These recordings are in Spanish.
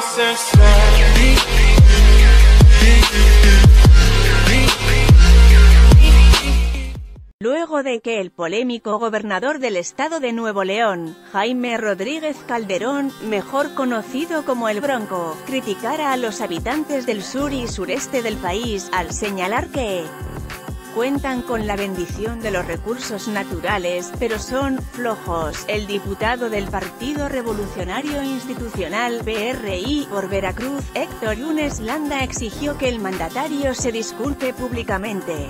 Luego de que el polémico gobernador del estado de Nuevo León, Jaime Rodríguez Calderón, mejor conocido como el Bronco, criticara a los habitantes del sur y sureste del país, al señalar que cuentan con la bendición de los recursos naturales, pero son flojos. El diputado del Partido Revolucionario Institucional (PRI) por Veracruz, Héctor Yunes Landa, exigió que el mandatario se disculpe públicamente.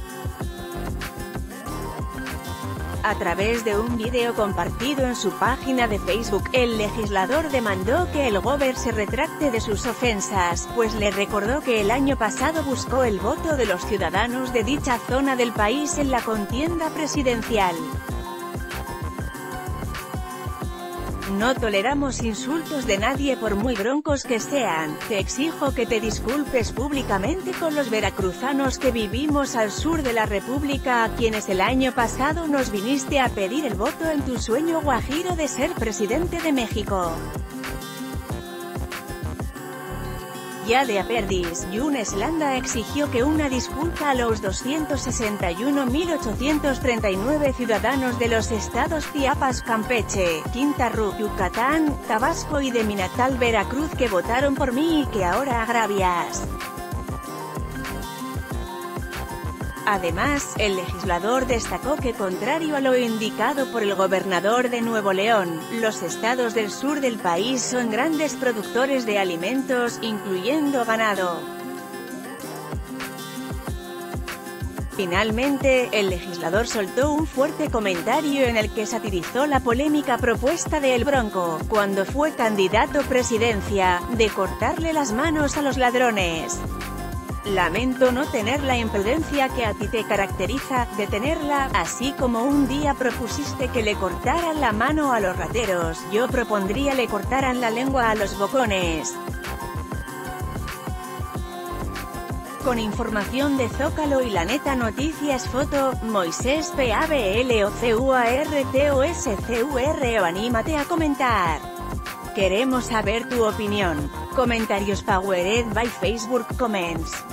A través de un video compartido en su página de Facebook, el legislador demandó que el Gober se retracte de sus ofensas, pues le recordó que el año pasado buscó el voto de los ciudadanos de dicha zona del país en la contienda presidencial. No toleramos insultos de nadie por muy broncos que sean. Te exijo que te disculpes públicamente con los veracruzanos que vivimos al sur de la República, a quienes el año pasado nos viniste a pedir el voto en tu sueño guajiro de ser presidente de México. Ya de a perdis, Yunes Landa exigió que una disculpa a los 261.839 ciudadanos de los estados Chiapas, Campeche, Quintana Roo, Yucatán, Tabasco y de mi natal Veracruz que votaron por mí y que ahora agravias. Además, el legislador destacó que contrario a lo indicado por el gobernador de Nuevo León, los estados del sur del país son grandes productores de alimentos, incluyendo ganado. Finalmente, el legislador soltó un fuerte comentario en el que satirizó la polémica propuesta de El Bronco, cuando fue candidato presidencia, de cortarle las manos a los ladrones. Lamento no tener la imprudencia que a ti te caracteriza, de tenerla, así como un día propusiste que le cortaran la mano a los rateros, yo propondría le cortaran la lengua a los bocones. Con información de Zócalo y La Neta Noticias. Foto, Moisés PABLOCUARTOSCUR. Anímate a comentar. Queremos saber tu opinión. Comentarios powered by Facebook Comments.